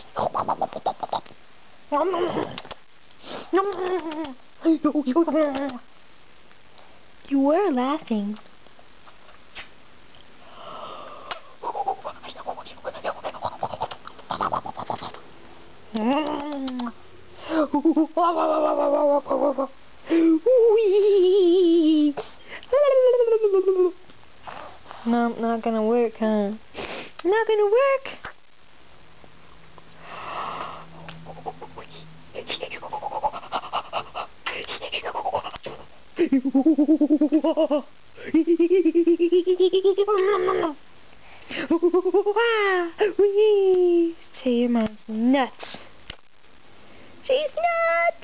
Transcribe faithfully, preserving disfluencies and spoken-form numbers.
You were laughing. No, not gonna work, huh? Not gonna work. Wow! Wee! Say your mom's nuts. She's nuts!